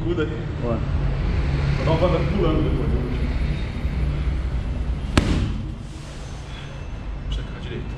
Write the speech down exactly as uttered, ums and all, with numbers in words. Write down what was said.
Muda aí. Bora. Vou dar uma banda pulando depois. Checar direito.